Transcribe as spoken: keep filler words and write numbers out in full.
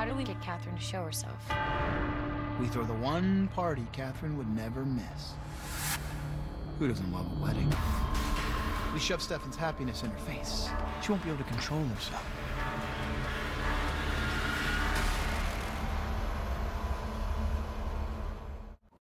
how do we get Catherine to show herself? We throw the one party Catherine would never miss. Who doesn't love a wedding? We shove Stefan's happiness in her face. She won't be able to control herself.